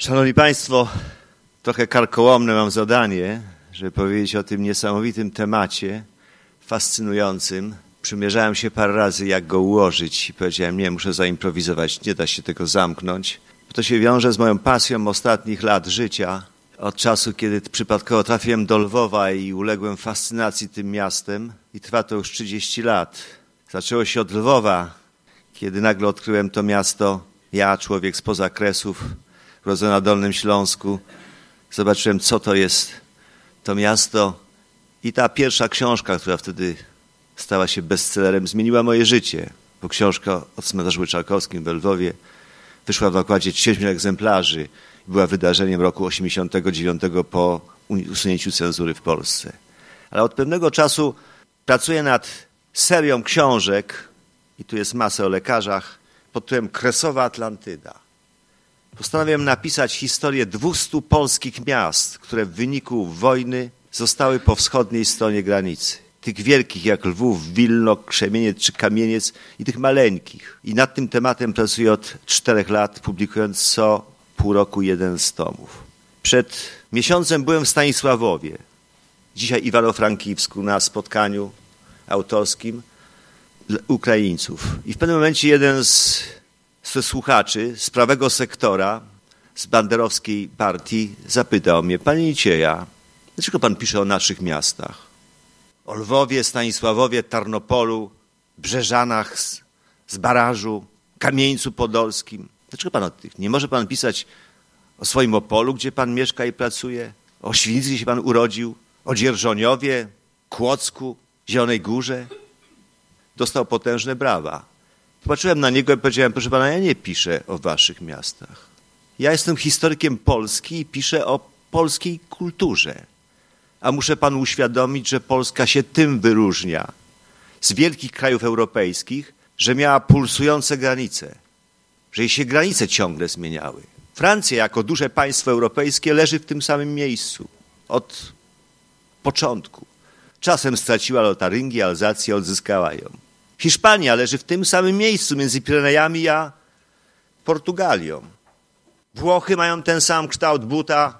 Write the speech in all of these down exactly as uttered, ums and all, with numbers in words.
Szanowni Państwo, trochę karkołomne mam zadanie, żeby powiedzieć o tym niesamowitym temacie, fascynującym. Przymierzałem się parę razy, jak go ułożyć i powiedziałem, nie, muszę zaimprowizować, nie da się tego zamknąć. To się wiąże z moją pasją ostatnich lat życia. Od czasu, kiedy przypadkowo trafiłem do Lwowa i uległem fascynacji tym miastem i trwa to już trzydzieści lat. Zaczęło się od Lwowa, kiedy nagle odkryłem to miasto, ja, człowiek spoza Kresów, urodzony na Dolnym Śląsku. Zobaczyłem, co to jest to miasto i ta pierwsza książka, która wtedy stała się bestsellerem, zmieniła moje życie, bo książka o cmentarzu Łyczakowskim w Lwowie wyszła w nakładzie siedmiu egzemplarzy. Była wydarzeniem roku osiemdziesiątego dziewiątego po usunięciu cenzury w Polsce. Ale od pewnego czasu pracuję nad serią książek i tu jest masa o lekarzach pod tytułem Kresowa Atlantyda. Postanowiłem napisać historię dwustu polskich miast, które w wyniku wojny zostały po wschodniej stronie granicy. Tych wielkich jak Lwów, Wilno, Krzemieniec czy Kamieniec i tych maleńkich. I nad tym tematem pracuję od czterech lat, publikując co pół roku jeden z tomów. Przed miesiącem byłem w Stanisławowie, dzisiaj Iwano-Frankiwsku, na spotkaniu autorskim Ukraińców. I w pewnym momencie jeden z, ze słuchaczy z prawego sektora, z banderowskiej partii, zapytał mnie, panie Nicieja, dlaczego pan pisze o naszych miastach? O Lwowie, Stanisławowie, Tarnopolu, Brzeżanach z, z Barażu, Kamieńcu Podolskim. Dlaczego pan o tych? Nie może pan pisać o swoim Opolu, gdzie pan mieszka i pracuje? O Świnicy, gdzie się pan urodził? O Dzierżoniowie, Kłodzku, Zielonej Górze? Dostał potężne brawa. Popatrzyłem na niego i powiedziałem, proszę pana, ja nie piszę o waszych miastach. Ja jestem historykiem Polski i piszę o polskiej kulturze. A muszę panu uświadomić, że Polska się tym wyróżnia z wielkich krajów europejskich, że miała pulsujące granice, że jej się granice ciągle zmieniały. Francja jako duże państwo europejskie leży w tym samym miejscu od początku. Czasem straciła Lotaryngię, Alzację, odzyskała ją. Hiszpania leży w tym samym miejscu między Pirenejami a Portugalią. Włochy mają ten sam kształt buta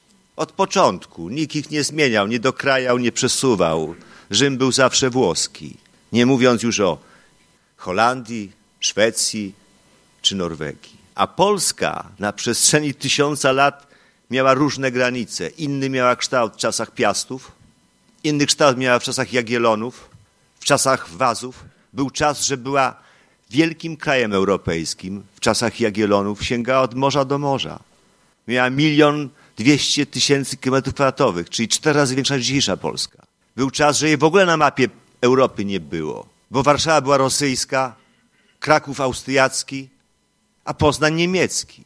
od początku. Nikt ich nie zmieniał, nie dokrajał, nie przesuwał. Rzym był zawsze włoski. Nie mówiąc już o Holandii, Szwecji czy Norwegii. A Polska na przestrzeni tysiąca lat miała różne granice. Inny miała kształt w czasach Piastów, inny kształt miała w czasach Jagiellonów, w czasach Wazów. Był czas, że była wielkim krajem europejskim. W czasach Jagiellonów sięgała od morza do morza. Miała milion dwieście tysięcy kilometrów kwadratowych, czyli cztery razy większa niż dzisiejsza Polska. Był czas, że jej w ogóle na mapie Europy nie było, bo Warszawa była rosyjska, Kraków austriacki, a Poznań niemiecki.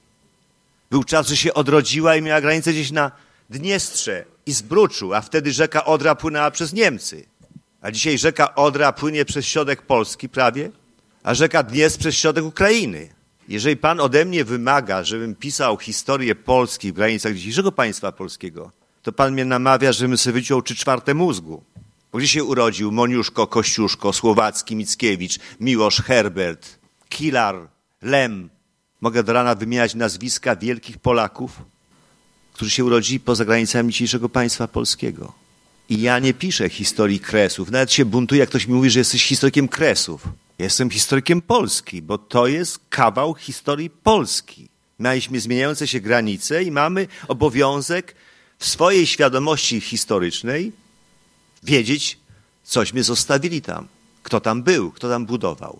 Był czas, że się odrodziła i miała granicę gdzieś na Dniestrze i Zbruczu, a wtedy rzeka Odra płynęła przez Niemcy. A dzisiaj rzeka Odra płynie przez środek Polski prawie, a rzeka Dniestr przez środek Ukrainy. Jeżeli pan ode mnie wymaga, żebym pisał historię Polski w granicach dzisiejszego państwa polskiego, to pan mnie namawia, żebym sobie wyciął trzy czwarte mózgu. Bo gdzie się urodził Moniuszko, Kościuszko, Słowacki, Mickiewicz, Miłosz, Herbert, Kilar, Lem. Mogę do rana wymieniać nazwiska wielkich Polaków, którzy się urodzili poza granicami dzisiejszego państwa polskiego. I ja nie piszę historii Kresów. Nawet się buntuję, jak ktoś mi mówi, że jesteś historykiem Kresów. Jestem historykiem Polski, bo to jest kawał historii Polski. Mieliśmy zmieniające się granice i mamy obowiązek w swojej świadomości historycznej wiedzieć, cośmy zostawili tam, kto tam był, kto tam budował.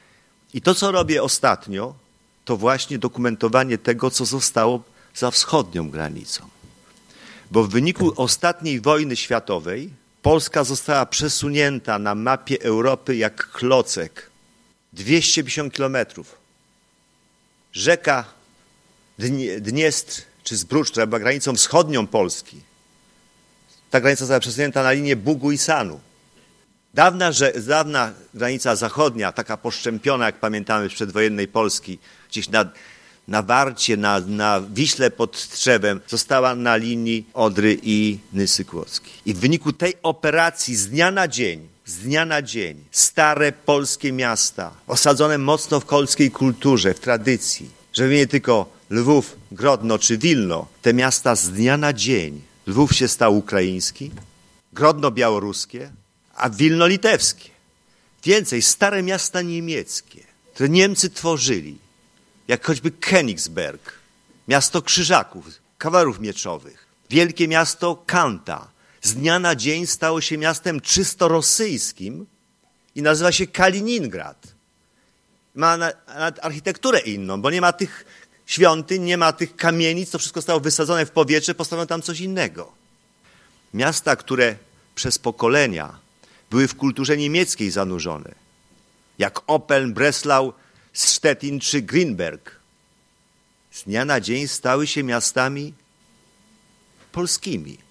I to, co robię ostatnio, to właśnie dokumentowanie tego, co zostało za wschodnią granicą. Bo w wyniku ostatniej wojny światowej Polska została przesunięta na mapie Europy jak klocek. dwieście pięćdziesiąt kilometrów. Rzeka Dniestr czy Zbrucz, która była granicą wschodnią Polski, ta granica została przesunięta na linię Bugu i Sanu. Dawna, że, dawna granica zachodnia, taka poszczępiona, jak pamiętamy z przedwojennej Polski, gdzieś na, na Warcie, na, na Wiśle pod Trzewem, została na linii Odry i Nysy Kłodzkiej. I w wyniku tej operacji z dnia na dzień, z dnia na dzień, stare polskie miasta, osadzone mocno w polskiej kulturze, w tradycji, żeby nie tylko Lwów, Grodno czy Wilno, te miasta z dnia na dzień. Lwów się stał ukraiński, Grodno białoruskie, a Wilno litewskie. Więcej, stare miasta niemieckie, które Niemcy tworzyli, jak choćby Königsberg, miasto krzyżaków, kawalerów mieczowych, wielkie miasto Kanta, z dnia na dzień stało się miastem czysto rosyjskim i nazywa się Kaliningrad. Ma nawet architekturę inną, bo nie ma tych świątyń, nie ma tych kamienic, to wszystko zostało wysadzone w powietrze, postawiono tam coś innego. Miasta, które przez pokolenia były w kulturze niemieckiej zanurzone, jak Opeln, Breslau, Stettin czy Grünberg, z dnia na dzień stały się miastami polskimi.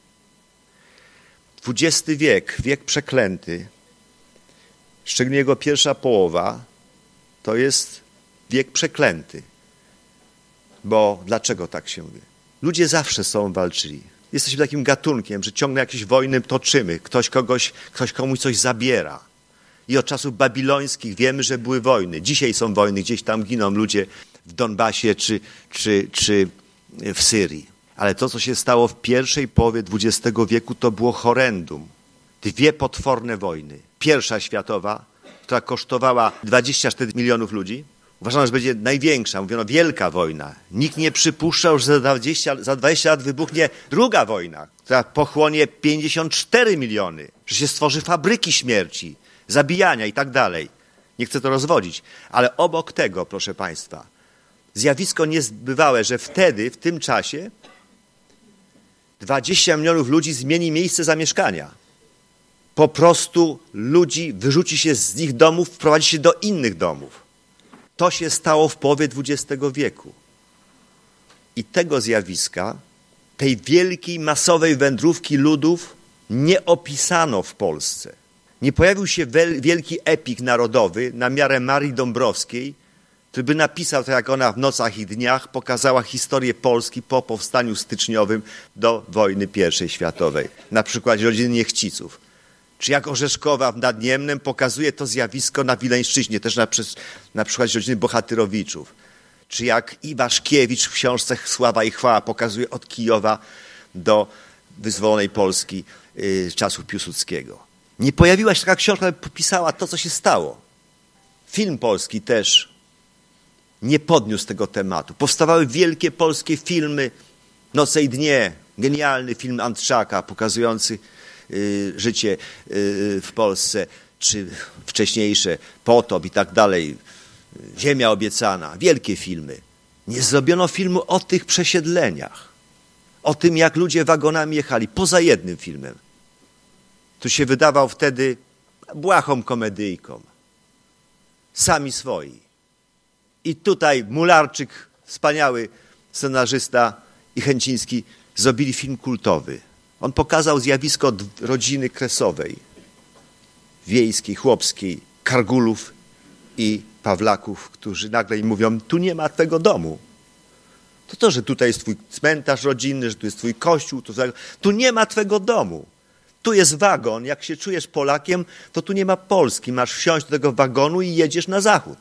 dwudziesty wiek, wiek przeklęty, szczególnie jego pierwsza połowa, to jest wiek przeklęty. Bo dlaczego tak się mówi? Ludzie zawsze z sobą walczyli. Jesteśmy takim gatunkiem, że ciągle jakieś wojny toczymy. Ktoś kogoś, ktoś komuś coś zabiera. I od czasów babilońskich wiemy, że były wojny. Dzisiaj są wojny, gdzieś tam giną ludzie w Donbasie czy, czy, czy w Syrii. Ale to, co się stało w pierwszej połowie dwudziestego wieku, to było horrendum. Dwie potworne wojny. Pierwsza światowa, która kosztowała dwadzieścia cztery milionów ludzi. Uważano, że będzie największa. Mówiono, wielka wojna. Nikt nie przypuszczał, że za dwadzieścia, za dwadzieścia lat wybuchnie druga wojna, która pochłonie pięćdziesiąt cztery miliony. Że się stworzy fabryki śmierci, zabijania i tak dalej. Nie chcę to rozwodzić. Ale obok tego, proszę Państwa, zjawisko niezbywałe, że wtedy, w tym czasie, dwadzieścia milionów ludzi zmieni miejsce zamieszkania. Po prostu ludzi wyrzuci się z ich domów, wprowadzi się do innych domów. To się stało w połowie dwudziestego wieku. I tego zjawiska, tej wielkiej, masowej wędrówki ludów nie opisano w Polsce. Nie pojawił się wielki epik narodowy na miarę Marii Dąbrowskiej, który by napisał, tak jak ona w Nocach i Dniach, pokazała historię Polski po powstaniu styczniowym do wojny pierwszej światowej. Na przykładzie rodziny Niechciców. Czy jak Orzeszkowa nad Niemnem pokazuje to zjawisko na Wileńszczyźnie, też na, na przykładzie rodziny Bohatyrowiczów. Czy jak Iwaszkiewicz w książce Sława i Chwała pokazuje od Kijowa do wyzwolonej Polski yy, czasów Piłsudskiego. Nie pojawiła się taka książka, która popisała to, co się stało. Film polski też nie podniósł tego tematu. Powstawały wielkie polskie filmy, Noce i dnie, genialny film Antrzaka pokazujący y, życie y, w Polsce, czy wcześniejsze, Potop i tak dalej, Ziemia obiecana, wielkie filmy. Nie zrobiono filmu o tych przesiedleniach, o tym, jak ludzie wagonami jechali, poza jednym filmem, który się wydawał wtedy błahą komedyjką. Sami swoi. I tutaj Mularczyk, wspaniały scenarzysta, i Chęciński zrobili film kultowy. On pokazał zjawisko rodziny kresowej, wiejskiej, chłopskiej, Kargulów i Pawlaków, którzy nagle im mówią, tu nie ma twego domu. To to, że tutaj jest twój cmentarz rodzinny, że tu jest twój kościół, to, tu nie ma twego domu. Tu jest wagon, jak się czujesz Polakiem, to tu nie ma Polski. Masz wsiąść do tego wagonu i jedziesz na zachód.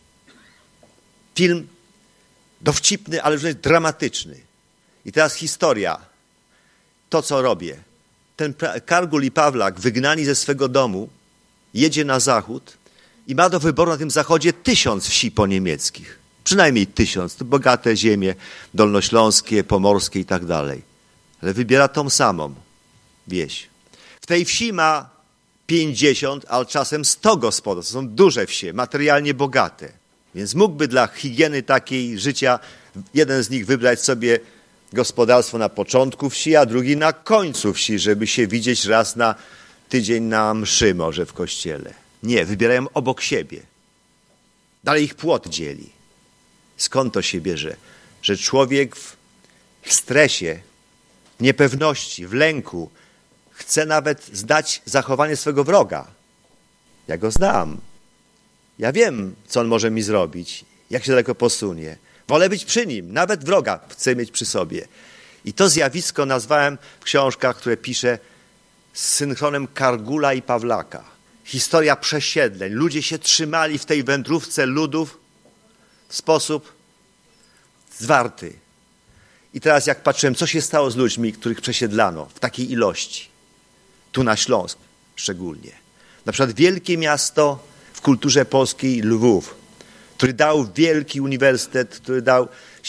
Film dowcipny, ale już dramatyczny. I teraz historia. To, co robię. Ten Kargul i Pawlak, wygnani ze swego domu, jedzie na zachód i ma do wyboru na tym zachodzie tysiąc wsi poniemieckich. Przynajmniej tysiąc. To bogate ziemie dolnośląskie, pomorskie i tak dalej. Ale wybiera tą samą wieś. W tej wsi ma pięćdziesiąt, ale czasem sto gospodarstw. To są duże wsie, materialnie bogate. Więc mógłby dla higieny takiej życia jeden z nich wybrać sobie gospodarstwo na początku wsi, a drugi na końcu wsi, żeby się widzieć raz na tydzień na mszy może w kościele. Nie, wybierają obok siebie. Dalej ich płot dzieli. Skąd to się bierze? Że człowiek w stresie, niepewności, w lęku chce nawet zdać zachowanie swego wroga. Ja go znam. Ja wiem, co on może mi zrobić, jak się daleko posunie. Wolę być przy nim, nawet wroga chcę mieć przy sobie. I to zjawisko nazwałem w książkach, które piszę, z synchronem Kargula i Pawlaka. Historia przesiedleń. Ludzie się trzymali w tej wędrówce ludów w sposób zwarty. I teraz jak patrzyłem, co się stało z ludźmi, których przesiedlano w takiej ilości, tu na Śląsk szczególnie. Na przykład wielkie miasto w kulturze polskiej Lwów, który dał wielki uniwersytet, który dał,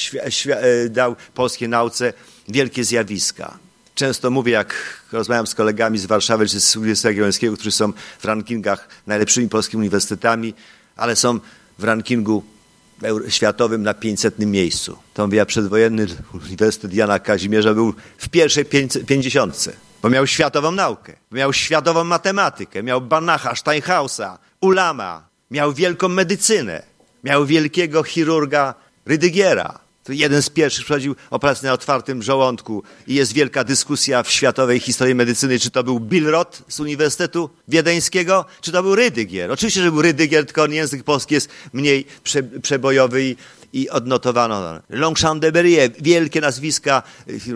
dał polskiej nauce wielkie zjawiska. Często mówię, jak rozmawiam z kolegami z Warszawy czy z Uniwersytetu Jagiellońskiego, którzy są w rankingach najlepszymi polskimi uniwersytetami, ale są w rankingu światowym na pięćsetnym miejscu. To mówię, a przedwojenny Uniwersytet Jana Kazimierza był w pierwszej pięćdziesiątce, bo miał światową naukę, miał światową matematykę, miał Bannacha, Steinhausa, Ulama, miał wielką medycynę, miał wielkiego chirurga Rydygiera. To jeden z pierwszych prowadził operację na otwartym żołądku i jest wielka dyskusja w światowej historii medycyny, czy to był Billroth z Uniwersytetu Wiedeńskiego, czy to był Rydygier. Oczywiście, że był Rydygier, tylko język polski jest mniej prze, przebojowy i, i odnotowano. Longchamp de Berryer, wielkie nazwiska,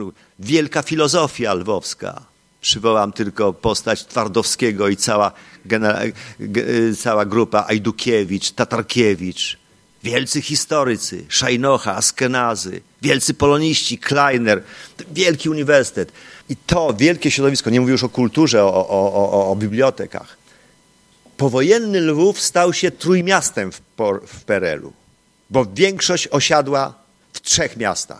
wielka filozofia lwowska. Przywołam tylko postać Twardowskiego i cała, genera- g- cała grupa Ajdukiewicz, Tatarkiewicz. Wielcy historycy, Szajnocha, Askenazy, wielcy poloniści, Kleiner, wielki uniwersytet. I to wielkie środowisko, nie mówię już o kulturze, o, o, o, o bibliotekach. Powojenny Lwów stał się trójmiastem w, w P R L u, bo większość osiadła w trzech miastach.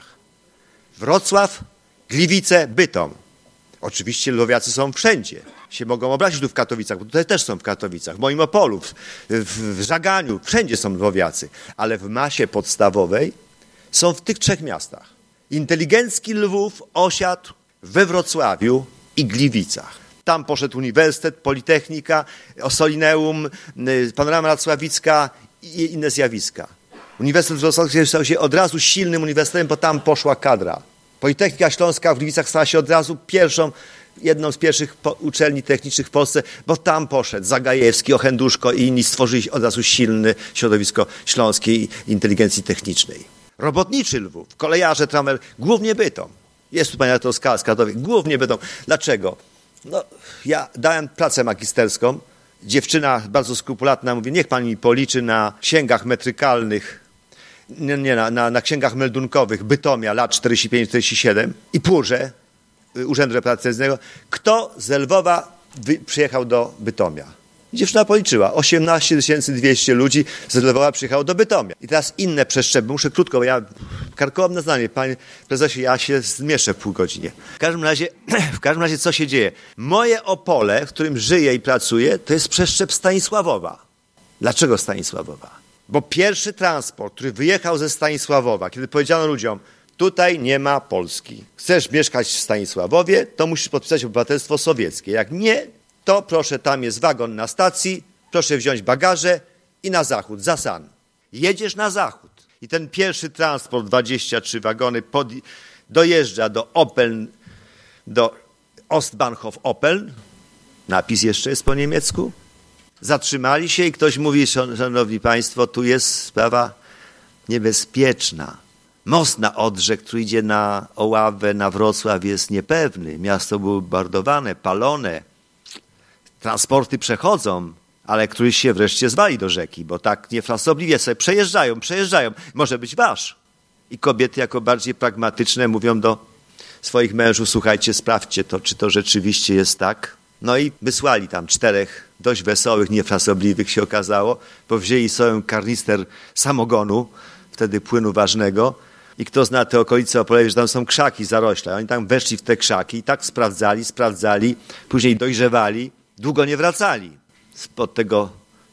Wrocław, Gliwice, Bytom. Oczywiście lwowiacy są wszędzie. Się mogą obrazić tu w Katowicach, bo tutaj też są w Katowicach, w moim Opolu, w, w, w Żaganiu, wszędzie są lwowiacy. Ale w masie podstawowej są w tych trzech miastach. Inteligencki Lwów osiadł we Wrocławiu i Gliwicach. Tam poszedł Uniwersytet, Politechnika, Ossolineum, Panorama Racławicka i inne zjawiska. Uniwersytet Wrocławski stał się od razu silnym uniwersytetem, bo tam poszła kadra. Politechnika Śląska w Gliwicach stała się od razu pierwszą, jedną z pierwszych uczelni technicznych w Polsce, bo tam poszedł Zagajewski, Ochenduszko i inni stworzyli od razu silne środowisko śląskiej inteligencji technicznej. Robotniczy Lwów, kolejarze, tramwaj, głównie Bytom. Jest tu pani redaktor z Katowic, głównie Bytom. Dlaczego? No, ja dałem pracę magisterską, dziewczyna bardzo skrupulatna mówi, niech pani mi policzy na księgach metrykalnych, nie, nie na, na, na księgach meldunkowych Bytomia lat czterdzieści pięć czterdzieści siedem i Purze, Urzędu Reputacyjnego, kto z Lwowa wy, przyjechał do Bytomia. I dziewczyna policzyła, osiemnaście tysięcy dwieście ludzi z Lwowa przyjechało do Bytomia. I teraz inne przeszczepy, muszę krótko, bo ja karkołam zdanie, panie prezesie, ja się zmieszczę w pół godzinie. W każdym razie, w każdym razie co się dzieje? Moje Opole, w którym żyję i pracuję, to jest przeszczep Stanisławowa. Dlaczego Stanisławowa? Bo pierwszy transport, który wyjechał ze Stanisławowa, kiedy powiedziano ludziom, tutaj nie ma Polski. Chcesz mieszkać w Stanisławowie, to musisz podpisać obywatelstwo sowieckie. Jak nie, to proszę, tam jest wagon na stacji, proszę wziąć bagaże i na zachód, za San. Jedziesz na zachód. I ten pierwszy transport, dwadzieścia trzy wagony, pod, dojeżdża do Opeln, do Ostbahnhof Opeln. Napis jeszcze jest po niemiecku. Zatrzymali się i ktoś mówi, szanowni państwo, tu jest sprawa niebezpieczna. Most na Odrze, który idzie na Oławę, na Wrocław, jest niepewny. Miasto było bombardowane, palone. Transporty przechodzą, ale któryś się wreszcie zwali do rzeki, bo tak niefrasobliwie sobie przejeżdżają, przejeżdżają. Może być wasz. I kobiety jako bardziej pragmatyczne mówią do swoich mężów, słuchajcie, sprawdźcie to, czy to rzeczywiście jest tak. No i wysłali tam czterech dość wesołych, niefrasobliwych się okazało, bo wzięli sobie karnister samogonu, wtedy płynu ważnego, i kto zna te okolice Opola, że tam są krzaki, zarośle. Oni tam weszli w te krzaki i tak sprawdzali, sprawdzali, później dojrzewali, długo nie wracali spod tego,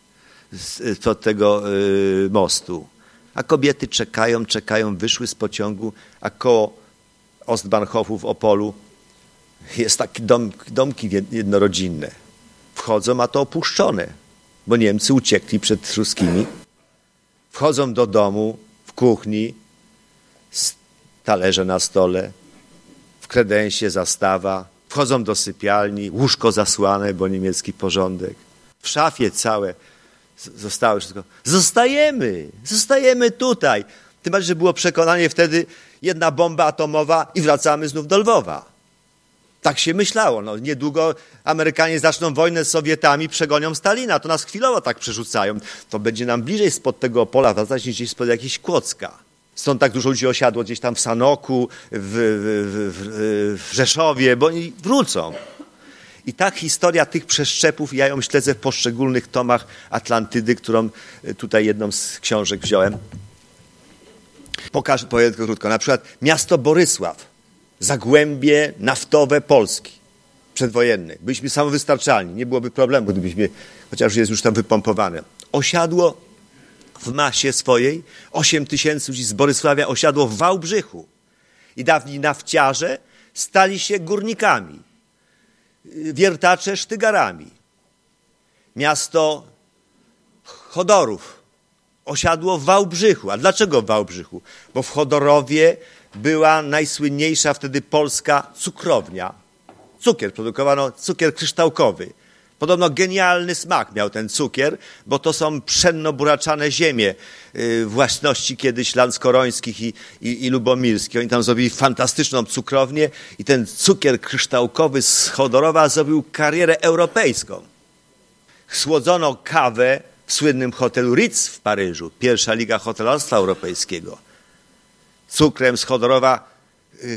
spod tego yy, mostu. A kobiety czekają, czekają, wyszły z pociągu, a koło Ostbahnhofu w Opolu jest takie dom, domki jednorodzinne. Wchodzą, a to opuszczone, bo Niemcy uciekli przed ruskimi. Wchodzą do domu, w kuchni, talerze na stole, w kredensie zastawa, wchodzą do sypialni, łóżko zasłane, bo niemiecki porządek. W szafie całe zostało wszystko. Zostajemy, zostajemy tutaj. Tym bardziej, że było przekonanie wtedy, jedna bomba atomowa i wracamy znów do Lwowa. Tak się myślało. No, niedługo Amerykanie zaczną wojnę z Sowietami, przegonią Stalina. To nas chwilowo tak przerzucają. To będzie nam bliżej spod tego Opola wracać niż spod jakiejś Kłodzka. Stąd tak dużo ludzi osiadło gdzieś tam w Sanoku, w, w, w, w Rzeszowie, bo oni wrócą. I tak historia tych przeszczepów, ja ją śledzę w poszczególnych tomach Atlantydy, którą tutaj jedną z książek wziąłem. Pokażę, powiem tylko krótko. Na przykład miasto Borysław, zagłębie naftowe Polski, przedwojenne. Byliśmy samowystarczalni, nie byłoby problemu, gdybyśmy, chociaż jest już tam wypompowane. Osiadło w masie swojej, osiem tysięcy ludzi z Borysławia osiadło w Wałbrzychu. I dawni nafciarze stali się górnikami, wiertacze sztygarami. Miasto Chodorów osiadło w Wałbrzychu. A dlaczego w Wałbrzychu? Bo w Chodorowie była najsłynniejsza wtedy polska cukrownia. Cukier produkowano, cukier kryształkowy. Podobno genialny smak miał ten cukier, bo to są pszenno-buraczane ziemie yy, własności kiedyś Lanskorońskich i, i, i Lubomirskich. Oni tam zrobili fantastyczną cukrownię i ten cukier kryształkowy z Chodorowa zrobił karierę europejską. Słodzono kawę w słynnym hotelu Ritz w Paryżu, pierwsza liga hotelarstwa europejskiego. Cukrem z Chodorowa yy,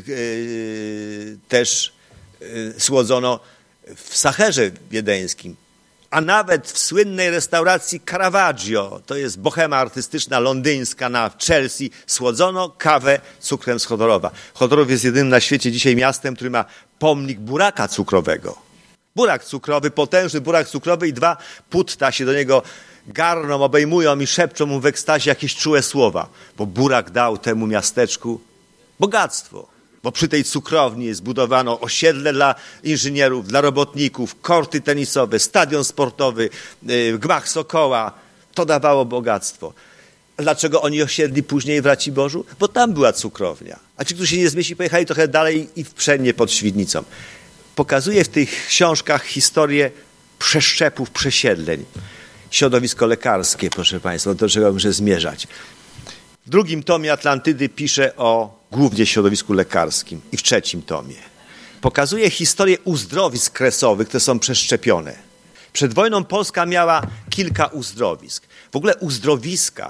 yy, też yy, słodzono w Sacherze wiedeńskim, a nawet w słynnej restauracji Caravaggio, to jest bohema artystyczna londyńska na Chelsea, słodzono kawę cukrem z Chodorowa. Chodorów jest jedynym na świecie dzisiaj miastem, który ma pomnik buraka cukrowego. Burak cukrowy, potężny burak cukrowy i dwa putta się do niego garną, obejmują i szepczą mu w ekstazie jakieś czułe słowa, bo burak dał temu miasteczku bogactwo. Bo przy tej cukrowni zbudowano osiedle dla inżynierów, dla robotników, korty tenisowe, stadion sportowy, yy, gmach Sokoła. To dawało bogactwo. Dlaczego oni osiedli później w Raciborzu? Bo tam była cukrownia. A ci, którzy się nie zmieścili, pojechali trochę dalej i w Pszennie pod Świdnicą. Pokazuję w tych książkach historię przeszczepów, przesiedleń. Środowisko lekarskie, proszę Państwa, do czego muszę zmierzać. W drugim tomie Atlantydy pisze o głównie środowisku lekarskim i w trzecim tomie. Pokazuje historię uzdrowisk kresowych, które są przeszczepione. Przed wojną Polska miała kilka uzdrowisk. W ogóle uzdrowiska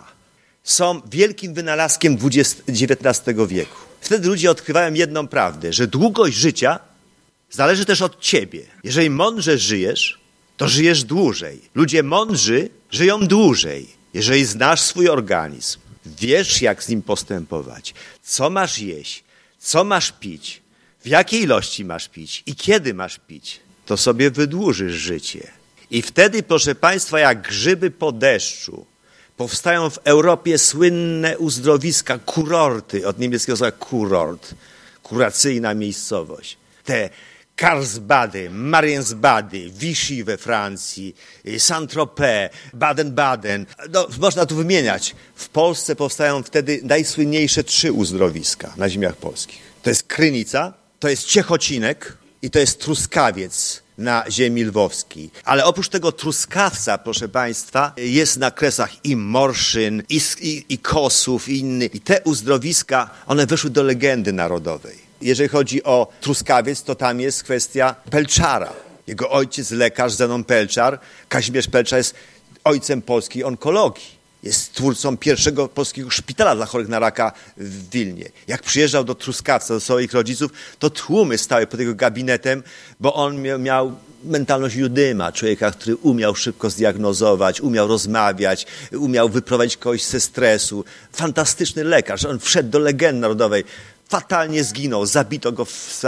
są wielkim wynalazkiem dziewiętnastego wieku. Wtedy ludzie odkrywają jedną prawdę, że długość życia zależy też od ciebie. Jeżeli mądrze żyjesz, to żyjesz dłużej. Ludzie mądrzy żyją dłużej, jeżeli znasz swój organizm. Wiesz, jak z nim postępować, co masz jeść, co masz pić, w jakiej ilości masz pić i kiedy masz pić, to sobie wydłużysz życie. I wtedy, proszę Państwa, jak grzyby po deszczu, powstają w Europie słynne uzdrowiska, kurorty, od niemieckiego słowa kurort, kuracyjna miejscowość. Te Karlsbady, Mariensbady, Vichy we Francji, Saint-Tropez, Baden-Baden. No, można tu wymieniać. W Polsce powstają wtedy najsłynniejsze trzy uzdrowiska na ziemiach polskich. To jest Krynica, to jest Ciechocinek i to jest Truskawiec na ziemi lwowskiej. Ale oprócz tego Truskawca, proszę Państwa, jest na Kresach i Morszyn, i, i, i Kosów, i inny. I te uzdrowiska, one weszły do legendy narodowej. Jeżeli chodzi o Truskawiec, to tam jest kwestia Pelczara. Jego ojciec, lekarz Zenon Pelczar, Kazimierz Pelczar jest ojcem polskiej onkologii. Jest twórcą pierwszego polskiego szpitala dla chorych na raka w Wilnie. Jak przyjeżdżał do Truskawca, do swoich rodziców, to tłumy stały pod jego gabinetem, bo on miał mentalność Judyma, człowieka, który umiał szybko zdiagnozować, umiał rozmawiać, umiał wyprowadzić kogoś ze stresu. Fantastyczny lekarz. On wszedł do legendy narodowej. Fatalnie zginął, zabito go, w,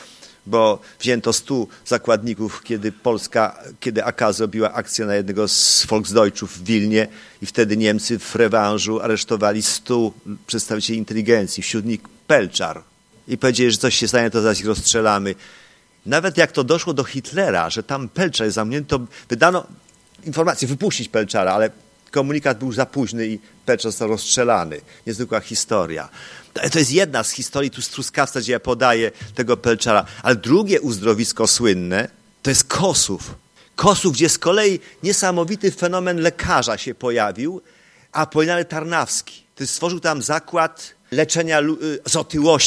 bo wzięto stu zakładników, kiedy Polska, kiedy A K zrobiła akcję na jednego z Volksdeutschów w Wilnie i wtedy Niemcy w rewanżu aresztowali stu przedstawicieli inteligencji, wśród nich Pelczar. I powiedzieli, że coś się stanie, to zaraz ich rozstrzelamy. Nawet jak to doszło do Hitlera, że tam Pelczar jest zamknięty, to wydano informację, wypuścić Pelczara, ale komunikat był za późny i Pelczar został rozstrzelany. Niezwykła historia. To jest jedna z historii tu z Truskawca, gdzie ja podaję tego Pelczara. Ale drugie uzdrowisko słynne to jest Kosów. Kosów, gdzie z kolei niesamowity fenomen lekarza się pojawił, Apolinary Tarnawski. Który stworzył tam zakład leczenia z otyłości.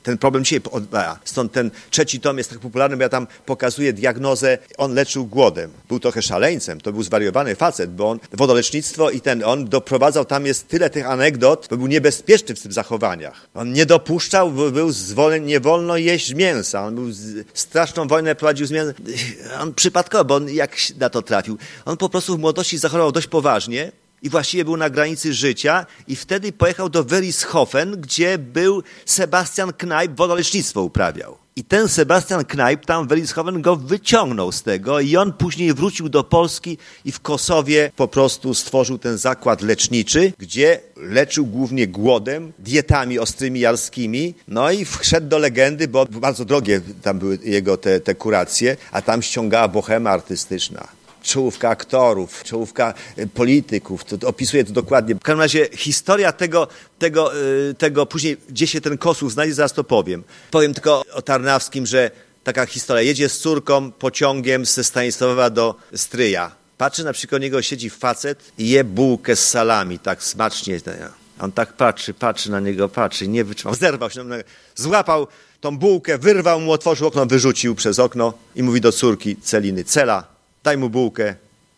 ten problem dzisiaj odbija. Stąd ten trzeci tom jest tak popularny, bo ja tam pokazuję diagnozę. On leczył głodem. Był trochę szaleńcem, to był zwariowany facet, bo on wodolecznictwo i ten, on doprowadzał, tam jest tyle tych anegdot, bo był niebezpieczny w tych zachowaniach. On nie dopuszczał, był zwolniony, nie wolno jeść mięsa. On był z, straszną wojnę prowadził z mięsem. On przypadkowo, bo on jak na to trafił. On po prostu w młodości zachorował dość poważnie. I właściwie był na granicy życia i wtedy pojechał do Werishofen, gdzie był Sebastian Knajp, wodolecznictwo uprawiał. I ten Sebastian Knajp tam w Werishofen go wyciągnął z tego i on później wrócił do Polski i w Kosowie po prostu stworzył ten zakład leczniczy, gdzie leczył głównie głodem, dietami ostrymi jarskimi, no i wszedł do legendy, bo bardzo drogie tam były jego te, te kuracje, a tam ściągała bohema artystyczna. Czołówka aktorów, czołówka polityków, to, to opisuje to dokładnie. W każdym razie historia tego, tego, tego później, gdzie się ten Kosów znajdzie, zaraz to powiem. Powiem tylko o Tarnawskim, że taka historia, jedzie z córką pociągiem ze Stanisławowa do Stryja. Patrzy, na przykład niego siedzi facet i je bułkę z salami, tak smacznie. On tak patrzy, patrzy na niego, patrzy, nie wytrzymał, zerwał się, złapał tą bułkę, wyrwał mu, otworzył okno, wyrzucił przez okno i mówi do córki Celiny, Cela, daj mu bułkę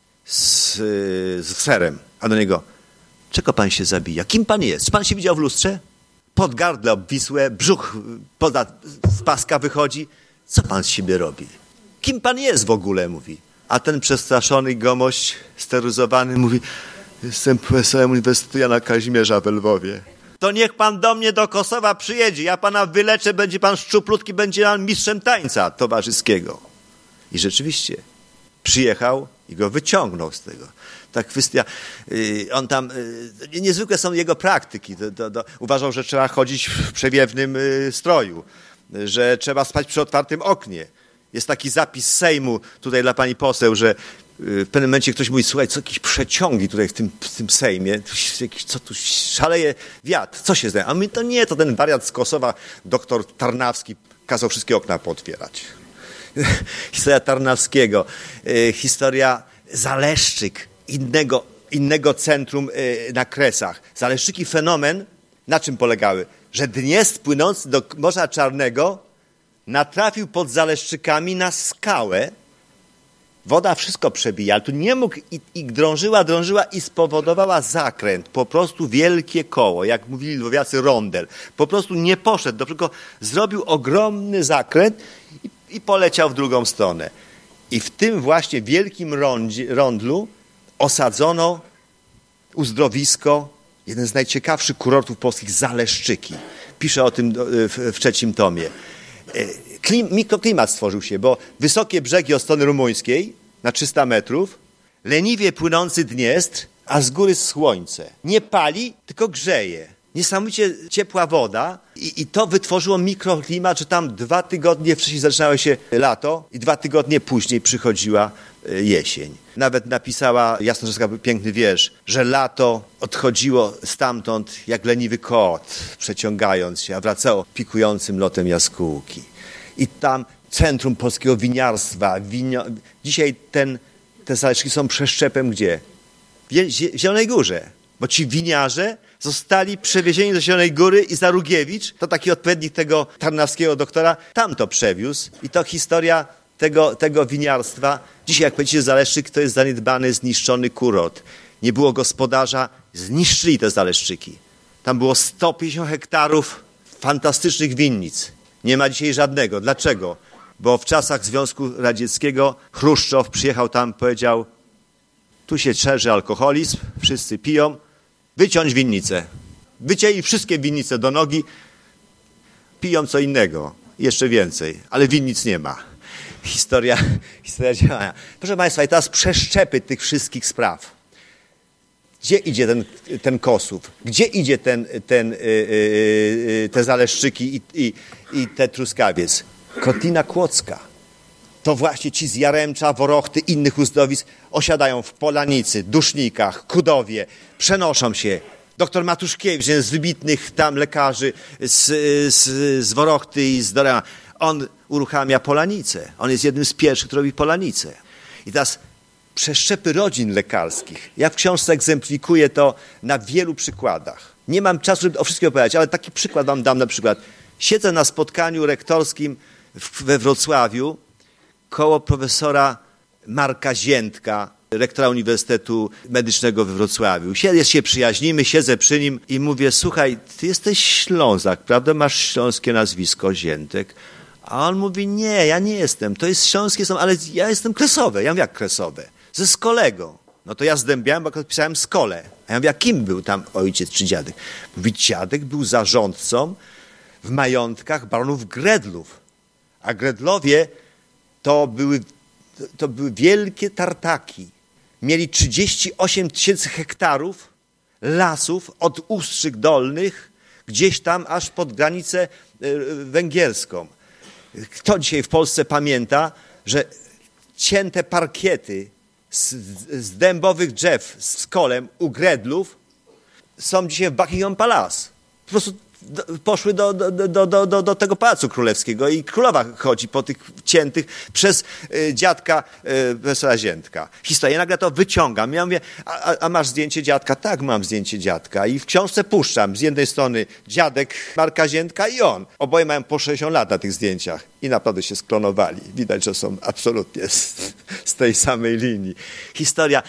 z, z serem. A do niego, czego pan się zabija? Kim pan jest? Czy pan się widział w lustrze? Podgardle obwisłe, brzuch poza, z paska wychodzi. Co pan z siebie robi? Kim pan jest w ogóle? Mówi. A ten przestraszony gomość, steryzowany, mówi, jestem profesorem Uniwersytetu Jana Kazimierza w Lwowie. To niech pan do mnie do Kosowa przyjedzie. Ja pana wyleczę, będzie pan szczuplutki, będzie pan mistrzem tańca towarzyskiego. I rzeczywiście przyjechał i go wyciągnął z tego. Ta kwestia, yy, on tam, yy, niezwykłe są jego praktyki. Do, do, do, uważał, że trzeba chodzić w przewiewnym yy, stroju, yy, że trzeba spać przy otwartym oknie. Jest taki zapis z Sejmu tutaj dla pani poseł, że yy, w pewnym momencie ktoś mówi, słuchaj, co jakieś przeciągi tutaj w tym, w tym Sejmie, co tu szaleje wiatr, co się zdaje? A my to nie, to ten wariat z Kosowa, doktor Tarnawski kazał wszystkie okna pootwierać. Historia Tarnawskiego, y, historia Zaleszczyk, innego, innego centrum y, na Kresach. Zaleszczyki fenomen, na czym polegały? Że Dniestr płynący do Morza Czarnego natrafił pod Zaleszczykami na skałę. Woda wszystko przebija, ale tu nie mógł i, i drążyła, drążyła i spowodowała zakręt. Po prostu wielkie koło, jak mówili lwowiacy, rondel. Po prostu nie poszedł, tylko zrobił ogromny zakręt i I poleciał w drugą stronę. I w tym właśnie wielkim rondzie, rondlu osadzono uzdrowisko, jeden z najciekawszych kurortów polskich, Zaleszczyki. Pisze o tym w, w trzecim tomie. Klim, mikroklimat stworzył się, bo wysokie brzegi od strony rumuńskiej, na trzysta metrów, leniwie płynący Dniestr, a z góry słońce. Nie pali, tylko grzeje. Niesamowicie ciepła woda i, i to wytworzyło mikroklimat, że tam dwa tygodnie wcześniej zaczynało się lato i dwa tygodnie później przychodziła jesień. Nawet napisała Jasnorzewska piękny wiersz, że lato odchodziło stamtąd jak leniwy kot, przeciągając się, a wracało pikującym lotem jaskółki. I tam centrum polskiego winiarstwa. Winio... Dzisiaj ten, te Zaleszczyki są przeszczepem gdzie? W Zielonej Górze. Bo ci winiarze zostali przewiezieni do Zielonej Góry i Zarugiewicz, to taki odpowiednik tego tarnawskiego doktora, tam to przewiózł. I to historia tego, tego winiarstwa. Dzisiaj, jak powiedzicie, Zaleszczyk to jest zaniedbany, zniszczony kurort. Nie było gospodarza, zniszczyli te Zaleszczyki. Tam było sto pięćdziesiąt hektarów fantastycznych winnic. Nie ma dzisiaj żadnego. Dlaczego? Bo w czasach Związku Radzieckiego Chruszczow przyjechał tam, powiedział, tu się szerzy alkoholizm, wszyscy piją, wyciąć winnicę. Wycięli wszystkie winnice do nogi, piją co innego, jeszcze więcej, ale winnic nie ma. Historia, historia działania. Proszę Państwa, i teraz przeszczepy tych wszystkich spraw. Gdzie idzie ten, ten Kosów? Gdzie idzie ten, ten, yy, yy, te Zaleszczyki i, i, i te Truskawiec? Kotlina Kłodzka. To właśnie ci z Jaremcza, Worochty, innych uzdrowisk osiadają w Polanicy, Dusznikach, Kudowie, przenoszą się. Doktor Matuszkiewicz, jeden z wybitnych tam lekarzy z, z, z Worochty i z Dorema, on uruchamia Polanicę. On jest jednym z pierwszych, który robi Polanicę. I teraz przeszczepy rodzin lekarskich. Ja w książce egzemplikuję to na wielu przykładach. Nie mam czasu, żeby o wszystkim opowiadać, ale taki przykład wam dam na przykład. Siedzę na spotkaniu rektorskim we Wrocławiu koło profesora Marka Ziętka, rektora Uniwersytetu Medycznego we Wrocławiu. Siedzę, się przyjaźnimy, siedzę przy nim i mówię, słuchaj, ty jesteś Ślązak, prawda? Masz śląskie nazwisko, Ziętek. A on mówi, nie, ja nie jestem, to jest śląskie, ale ja jestem kresowe. Ja mówię, jak kresowe? Ze Skolego. No to ja zdębiałem, bo pisałem Skole. A ja mówię, a kim był tam ojciec czy dziadek? Mówi, dziadek był zarządcą w majątkach baronów Gredlów. A Gredlowie to były, to były wielkie tartaki. Mieli trzydzieści osiem tysięcy hektarów lasów od Ustrzyk Dolnych, gdzieś tam aż pod granicę węgierską. Kto dzisiaj w Polsce pamięta, że cięte parkiety z, z dębowych drzew z kolem u Gredlów są dzisiaj w Buckingham Palace. Po prostu poszły do, do, do, do, do, do tego Pałacu Królewskiego i królowa chodzi po tych ciętych przez y, dziadka y, profesora Ziętka. Historię, nagle to wyciągam. Ja mówię, a, a masz zdjęcie dziadka? Tak, mam zdjęcie dziadka. I w książce puszczam z jednej strony dziadek Marka Ziętka i on. Oboje mają po sześćdziesiąt lat na tych zdjęciach i naprawdę się sklonowali. Widać, że są absolutnie z, z tej samej linii. Historia.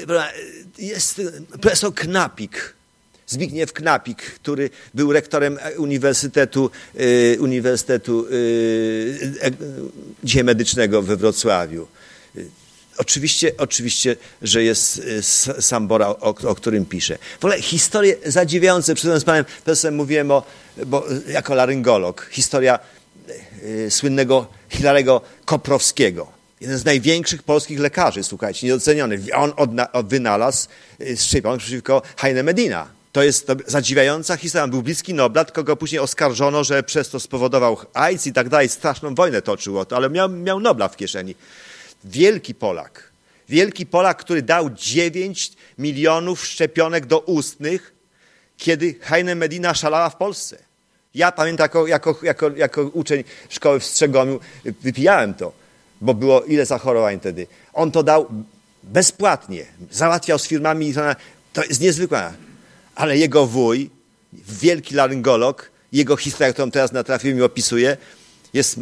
Jest profesor Knapik. Zbigniew Knapik, który był rektorem Uniwersytetu, y, Uniwersytetu y, e, dzisiaj Medycznego we Wrocławiu. Y, oczywiście, oczywiście, że jest y, Sambora, o, o którym piszę. W ogóle historie zadziwiające. Przed z panem profesorem mówiłem o, bo, jako laryngolog, historia y, słynnego Hilarego Koprowskiego. Jeden z największych polskich lekarzy, słuchajcie, niedoceniony. On odna, od, wynalazł y, szczepionkę przeciwko Heine Medina. To jest to zadziwiająca historia. On był bliski Nobla, tylko go później oskarżono, że przez to spowodował AIDS i tak dalej. Straszną wojnę toczył o to, ale miał, miał Nobla w kieszeni. Wielki Polak. Wielki Polak, który dał dziewięć milionów szczepionek do ustnych, kiedy Heine Medina szalała w Polsce. Ja pamiętam, jako, jako, jako, jako uczeń szkoły w Strzegomiu wypijałem to, bo było ile zachorowań wtedy. On to dał bezpłatnie. Załatwiał z firmami. To jest niezwykłe. Ale jego wuj, wielki laryngolog, jego historia, którą teraz natrafiłem i opisuję, jest...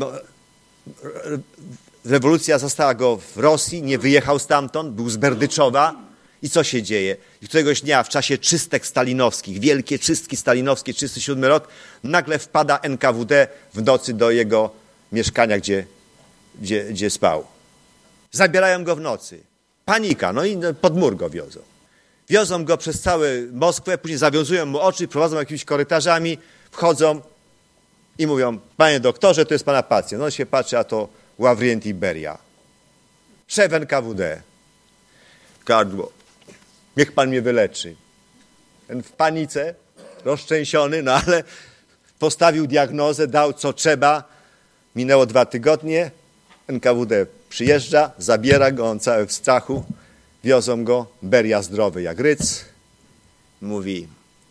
Rewolucja zastała go w Rosji, nie wyjechał stamtąd, był z Berdyczowa. I co się dzieje? I któregoś dnia w czasie czystek stalinowskich, wielkie czystki stalinowskie, trzydziesty siódmy rok, nagle wpada N K W D w nocy do jego mieszkania, gdzie, gdzie, gdzie spał. Zabierają go w nocy. Panika, no i pod mur go wiozą. Wiozą go przez całą Moskwę, później zawiązują mu oczy, prowadzą jakimiś korytarzami, wchodzą i mówią, panie doktorze, to jest pana pacjent. On się patrzy, a to Ławrienti Beria. Szef N K W D. Gardło. Niech pan mnie wyleczy. Ten w panice, roztrzęsiony, no ale postawił diagnozę, dał co trzeba. Minęło dwa tygodnie. N K W D przyjeżdża, zabiera go, on cały w strachu. Wiozą go, Beria zdrowy jak ryc. Mówi,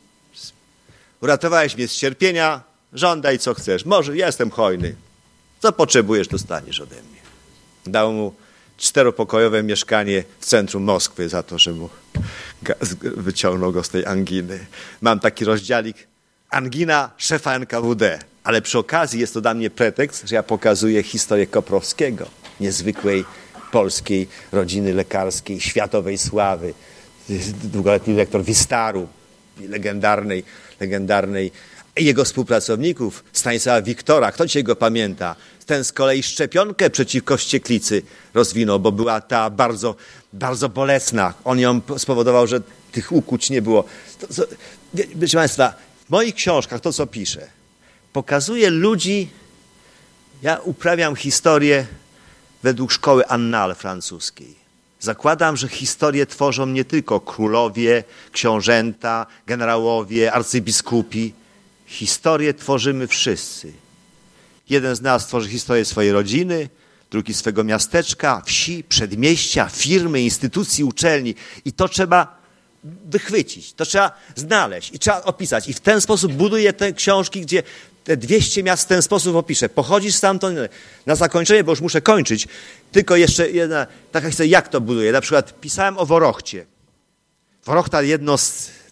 uratowałeś mnie z cierpienia, żądaj co chcesz. Może, ja jestem hojny. Co potrzebujesz, dostaniesz ode mnie. Dał mu czteropokojowe mieszkanie w centrum Moskwy za to, że mu wyciągnął go z tej anginy. Mam taki rozdziałik, angina szefa N K W D. Ale przy okazji jest to dla mnie pretekst, że ja pokazuję historię Koprowskiego, niezwykłej polskiej rodziny lekarskiej, światowej sławy. Długoletni dyrektor Wistaru, legendarnej, legendarnej. Jego współpracowników, Stanisława Wiktora, kto dzisiaj go pamięta? Ten z kolei szczepionkę przeciwko wścieklicy rozwinął, bo była ta bardzo, bardzo bolesna. On ją spowodował, że tych ukuć nie było. To, to, proszę państwa, w moich książkach to, co piszę, pokazuje ludzi, ja uprawiam historię według szkoły Annales francuskiej. Zakładam, że historię tworzą nie tylko królowie, książęta, generałowie, arcybiskupi. Historię tworzymy wszyscy. Jeden z nas tworzy historię swojej rodziny, drugi swego miasteczka, wsi, przedmieścia, firmy, instytucji, uczelni. I to trzeba wychwycić, to trzeba znaleźć i trzeba opisać. I w ten sposób buduję te książki, gdzie te dwieście miast w ten sposób opiszę. Pochodzisz stamtąd, na zakończenie, bo już muszę kończyć, tylko jeszcze jedna taka historia, jak to buduję. Na przykład pisałem o Worochcie. Worochta jedno z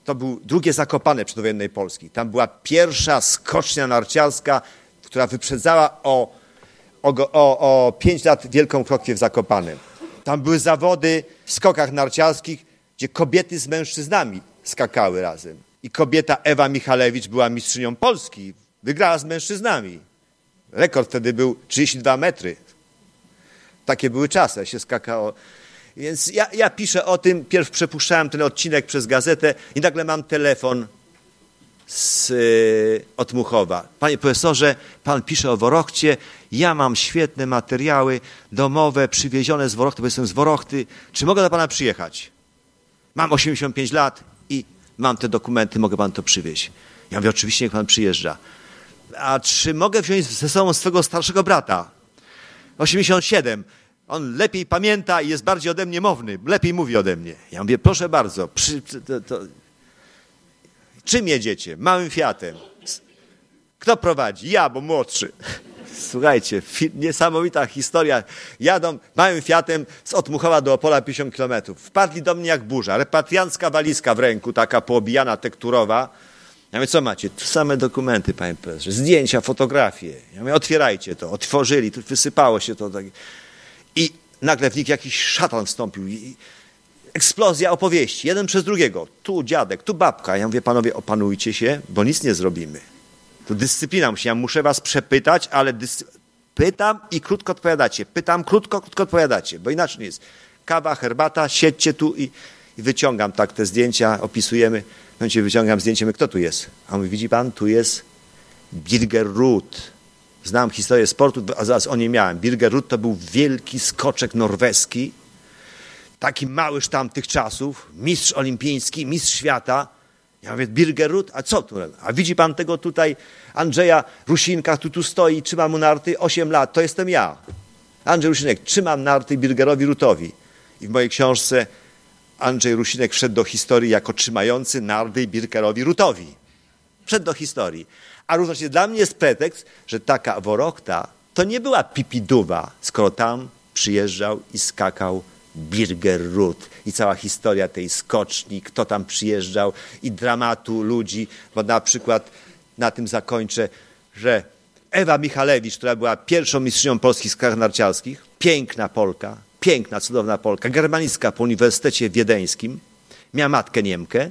to był drugie Zakopane przedwojennej Polski. Tam była pierwsza skocznia narciarska, która wyprzedzała o, o, o, o pięć lat Wielką Krokwię w Zakopanem. Tam były zawody w skokach narciarskich, gdzie kobiety z mężczyznami skakały razem. I kobieta Ewa Michalewicz była mistrzynią Polski. Wygrała z mężczyznami. Rekord wtedy był trzydzieści dwa metry. Takie były czasy, się skakało. Więc ja, ja piszę o tym, pierw przepuszczałem ten odcinek przez gazetę i nagle mam telefon z, yy, od Muchowa. Panie profesorze, pan pisze o Worochcie, ja mam świetne materiały domowe, przywiezione z Worochty, bo jestem z Worochty. Czy mogę do pana przyjechać? Mam osiemdziesiąt pięć lat i mam te dokumenty, mogę pan to przywieźć. Ja mówię, oczywiście, niech pan przyjeżdża. A czy mogę wziąć ze sobą swego starszego brata? osiemdziesiąt siedem. On lepiej pamięta i jest bardziej ode mnie mowny. Lepiej mówi ode mnie. Ja mówię, proszę bardzo. Przy, to, to... Czym jedziecie? Małym Fiatem. Kto prowadzi? Ja, bo młodszy. Słuchajcie, niesamowita historia. Jadą małym Fiatem z Otmuchowa do Opola pięćdziesiąt kilometrów. Wpadli do mnie jak burza. Repatriancka walizka w ręku, taka poobijana, tekturowa. Ja mówię, co macie? Tu same dokumenty, panie profesorze. Zdjęcia, fotografie. Ja mówię, otwierajcie to. Otworzyli, tu wysypało się to. Tak. I nagle w nich jakiś szatan wstąpił. I eksplozja opowieści. Jeden przez drugiego. Tu dziadek, tu babka. Ja mówię, panowie, opanujcie się, bo nic nie zrobimy. Tu dyscyplina musi. Ja muszę was przepytać, ale dyscy... pytam i krótko odpowiadacie. Pytam, krótko, krótko odpowiadacie, bo inaczej nie jest. Kawa, herbata, siedźcie tu i, i wyciągam tak te zdjęcia, opisujemy. W momencie wyciągam zdjęcie, my, kto tu jest? A on mówi, widzi pan, tu jest Birger Ruud. Znam historię sportu, a zaraz o niej miałem. Birger Ruud to był wielki skoczek norweski, taki mały sztam tych czasów, mistrz olimpijski, mistrz świata. Ja mówię, Birger Ruud, a co tu? A widzi pan tego tutaj Andrzeja Rusinka, tu tu stoi, trzyma mu narty, osiem lat, to jestem ja. Andrzej Rusinek, trzymam narty Birgerowi Ruutowi. I w mojej książce Andrzej Rusinek wszedł do historii jako trzymający narty Birgerowi Ruutowi. Wszedł do historii. A równocześnie dla mnie jest pretekst, że taka Worochta to nie była pipiduwa, skoro tam przyjeżdżał i skakał Birger Ruud. I cała historia tej skoczni, kto tam przyjeżdżał i dramatu ludzi, bo na przykład na tym zakończę, że Ewa Michalewicz, która była pierwszą mistrzynią Polski w skakach narciarskich, piękna Polka, piękna, cudowna Polka, germanistka po Uniwersytecie Wiedeńskim, miała matkę Niemkę,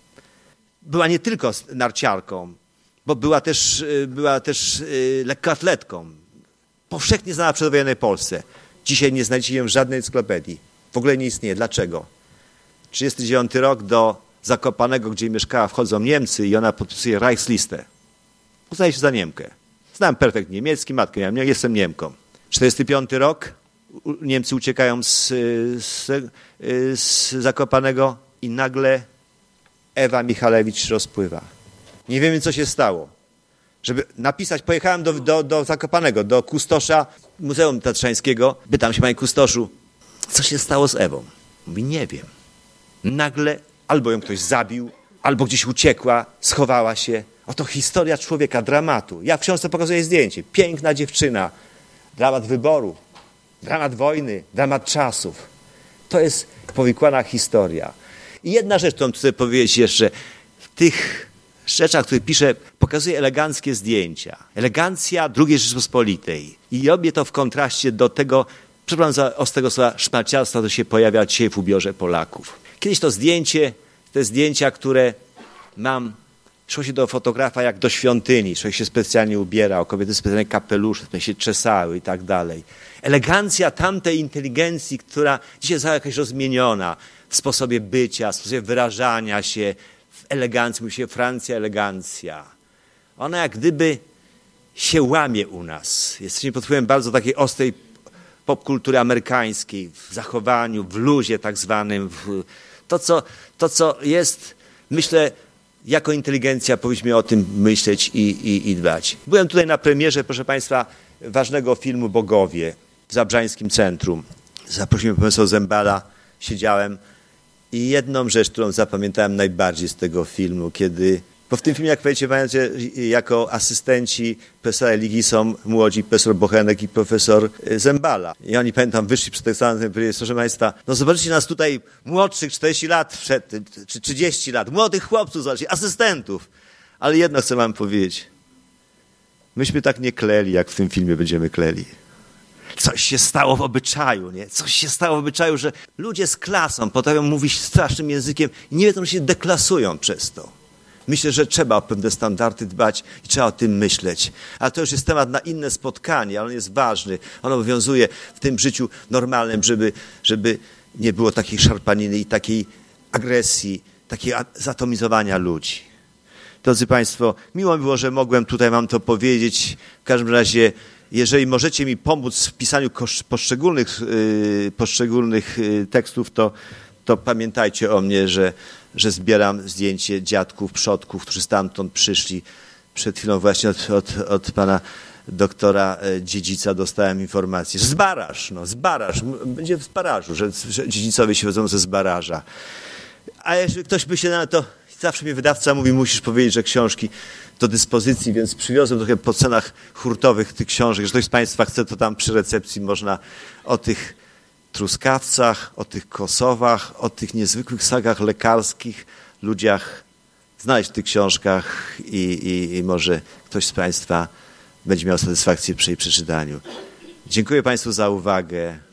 była nie tylko narciarką, bo była też, była też lekkoatletką, powszechnie znana w przedwojennej Polsce. Dzisiaj nie znajdziecie ją w żadnej encyklopedii. W ogóle nie istnieje. Dlaczego? trzydziesty dziewiąty rok do Zakopanego, gdzie mieszkała, wchodzą Niemcy i ona podpisuje Reichslistę. Uznaje się za Niemkę. Znam perfekt niemiecki, matkę miałem, jestem Niemką. czterdziesty piąty rok, Niemcy uciekają z, z, z Zakopanego i nagle Ewa Michalewicz rozpływa. Nie wiemy, co się stało. Żeby napisać, pojechałem do, do, do Zakopanego, do kustosza Muzeum Tatrzańskiego. Pytam się, panie kustoszu, co się stało z Ewą? Mówi, nie wiem. Nagle albo ją ktoś zabił, albo gdzieś uciekła, schowała się. Oto historia człowieka, dramatu. Ja w książce pokazuję zdjęcie. Piękna dziewczyna. Dramat wyboru, dramat wojny, dramat czasów. To jest powikłana historia. I jedna rzecz, którą chcę powiedzieć jeszcze. W tych rzeczach, które piszę, pokazuje eleganckie zdjęcia. Elegancja drugiej Rzeczypospolitej. I robię to w kontraście do tego, przepraszam za ostrego słowa, szmaciarstwa, to się pojawia dzisiaj w ubiorze Polaków. Kiedyś to zdjęcie, te zdjęcia, które mam, szło się do fotografa jak do świątyni. Człowiek się specjalnie ubierał, kobiety specjalnie kapelusze, się czesały i tak dalej. Elegancja tamtej inteligencji, która dzisiaj została jakaś rozmieniona w sposobie bycia, w sposobie wyrażania się, w elegancji, mówi się Francja, elegancja. Ona jak gdyby się łamie u nas. Jesteśmy pod wpływem bardzo takiej ostrej popkultury amerykańskiej, w zachowaniu, w luzie tak zwanym. W to, co, to, co jest, myślę, jako inteligencja powinniśmy o tym myśleć i, i, i dbać. Byłem tutaj na premierze, proszę państwa, ważnego filmu Bogowie w Zabrzańskim Centrum. Zaprosiłem profesora Zembala, siedziałem i jedną rzecz, którą zapamiętałem najbardziej z tego filmu, kiedy Bo w tym filmie, jak powiedzicie, pamiętacie, jako asystenci profesora religii są młodzi profesor Bochenek i profesor Zembala. I oni, pamiętam, wyszli przed tekstanem i powiedzieli, proszę państwa, no zobaczycie nas tutaj młodszych, czterdzieści lat przed tym, czy trzydzieści lat, młodych chłopców, zobaczcie, asystentów. Ale jedno chcę wam powiedzieć. Myśmy tak nie kleli, jak w tym filmie będziemy kleli. Coś się stało w obyczaju, nie? Coś się stało w obyczaju, że ludzie z klasą potrafią mówić strasznym językiem i nie wiedzą, że się deklasują przez to. Myślę, że trzeba o pewne standardy dbać i trzeba o tym myśleć. Ale to już jest temat na inne spotkanie, ale on jest ważny. On obowiązuje w tym życiu normalnym, żeby, żeby nie było takiej szarpaniny i takiej agresji, takiego zatomizowania ludzi. Drodzy Państwo, miło mi było, że mogłem tutaj wam to powiedzieć. W każdym razie, jeżeli możecie mi pomóc w pisaniu poszczególnych, yy, poszczególnych yy, tekstów, to, to pamiętajcie o mnie, że, że zbieram zdjęcie dziadków, przodków, którzy stamtąd przyszli. Przed chwilą właśnie od, od, od pana doktora Dziedzica dostałem informację, że z Baraż, no z Baraż, będzie w Barażu, że, że dziedzicowie się wezmą ze z Baraża. A jeżeli ktoś by się na to, zawsze mi wydawca mówi, musisz powiedzieć, że książki do dyspozycji, więc przywiozłem trochę po cenach hurtowych tych książek. Jeżeli ktoś z Państwa chce, to tam przy recepcji można o tych truskawcach, o tych kosowach, o tych niezwykłych sagach lekarskich, ludziach znaleźć w tych książkach i, i, i może ktoś z Państwa będzie miał satysfakcję przy jej przeczytaniu. Dziękuję Państwu za uwagę.